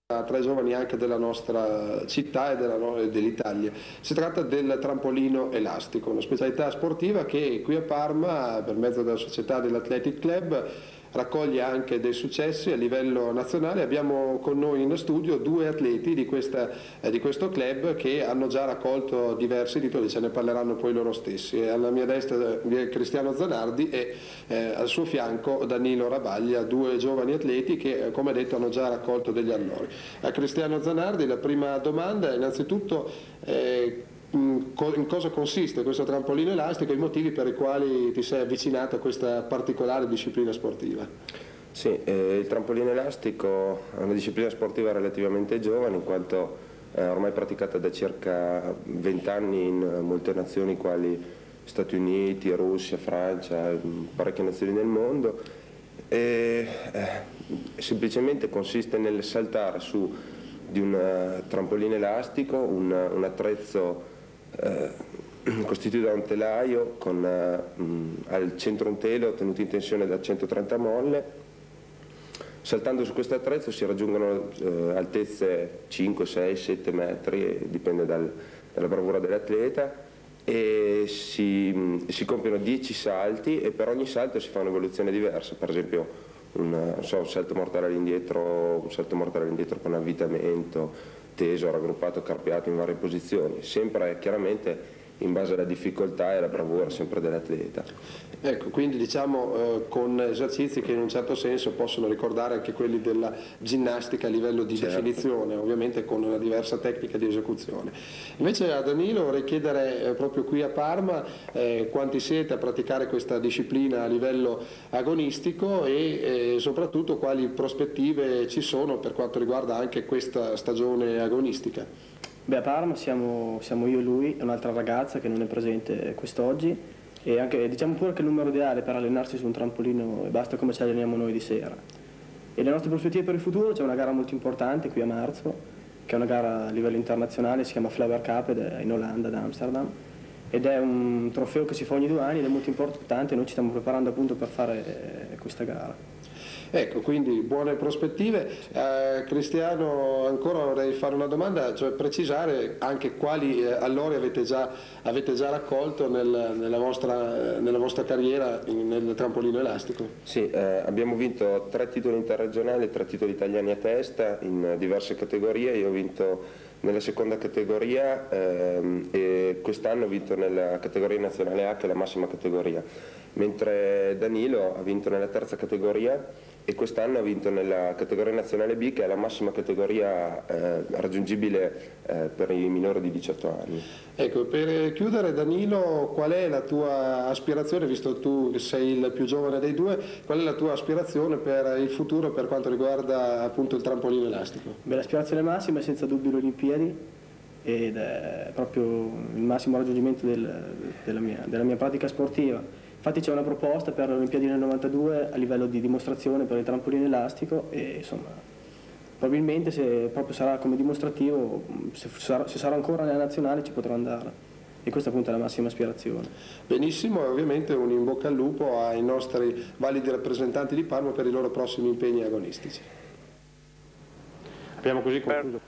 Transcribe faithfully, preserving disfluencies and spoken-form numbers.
tra i giovani anche della nostra città e dell'Italia. Si tratta del trampolino elastico, una specialità sportiva che qui a Parma, per mezzo della società dell'Athletic Club, raccoglie anche dei successi a livello nazionale. Abbiamo con noi in studio due atleti di, questa, eh, di questo club che hanno già raccolto diversi titoli, ce ne parleranno poi loro stessi. Alla mia destra vi è Cristiano Zanardi e eh, al suo fianco Danilo Rabaglia, due giovani atleti che eh, come detto hanno già raccolto degli allori. A Cristiano Zanardi la prima domanda è innanzitutto eh, in cosa consiste questo trampolino elastico e i motivi per i quali ti sei avvicinato a questa particolare disciplina sportiva? Sì, eh, il trampolino elastico è una disciplina sportiva relativamente giovane, in quanto è ormai praticata da circa venti anni in molte nazioni quali Stati Uniti, Russia, Francia, parecchie nazioni del mondo, e eh, semplicemente consiste nel saltare su di un uh, trampolino elastico, un, un attrezzo Eh, costituito da un telaio con uh, mh, al centro un telo tenuto in tensione da centotrenta molle. Saltando su questo attrezzo si raggiungono uh, altezze cinque, sei, sette metri, dipende dal, dalla bravura dell'atleta, e si, mh, si compiono dieci salti e per ogni salto si fa un'evoluzione diversa, per esempio un, non so, un salto mortale all'indietro, un salto mortale all'indietro con avvitamento, teso, raggruppato, carpiato in varie posizioni, sempre chiaramente in base alla difficoltà e alla bravura sempre dell'atleta. Ecco, quindi diciamo eh, con esercizi che in un certo senso possono ricordare anche quelli della ginnastica a livello di certo. definizione, ovviamente con una diversa tecnica di esecuzione. Invece a Danilo vorrei chiedere eh, proprio qui a Parma eh, quanti siete a praticare questa disciplina a livello agonistico e eh, soprattutto quali prospettive ci sono per quanto riguarda anche questa stagione agonistica. Beh, a Parma siamo, siamo io e lui e un'altra ragazza che non è presente quest'oggi, e anche, diciamo pure che il numero ideale per allenarsi su un trampolino e basta come ci alleniamo noi di sera. E le nostre prospettive per il futuro: c'è una gara molto importante qui a marzo, che è una gara a livello internazionale, si chiama Flower Cup ed è in Olanda, ad Amsterdam, ed è un trofeo che si fa ogni due anni ed è molto importante, e noi ci stiamo preparando appunto per fare questa gara. Ecco, quindi buone prospettive. Eh, Cristiano, ancora vorrei fare una domanda, cioè precisare anche quali eh, allori avete già, avete già raccolto nel, nella, vostra, nella vostra carriera in, nel trampolino elastico. Sì, eh, abbiamo vinto tre titoli interregionali, tre titoli italiani a testa in diverse categorie. Io ho vinto nella seconda categoria ehm, e quest'anno ho vinto nella categoria nazionale A, che è la massima categoria, mentre Danilo ha vinto nella terza categoria e quest'anno ha vinto nella categoria nazionale B, che è la massima categoria eh, raggiungibile eh, per i minori di diciotto anni. Ecco, per chiudere Danilo, qual è la tua aspirazione, visto che tu sei il più giovane dei due, qual è la tua aspirazione per il futuro per quanto riguarda appunto il trampolino elastico? Beh, l'aspirazione massima è senza dubbio le Olimpiadi, ed è proprio il massimo raggiungimento del, della, mia, della mia pratica sportiva. Infatti c'è una proposta per le Olimpiadi nel novantadue a livello di dimostrazione per il trampolino elastico, e insomma probabilmente se proprio sarà come dimostrativo, se sarà, se sarà ancora nella nazionale ci potrò andare, e questa appunto è la massima aspirazione. Benissimo, e ovviamente un in bocca al lupo ai nostri validi rappresentanti di Parma per i loro prossimi impegni agonistici. Abbiamo così concluso.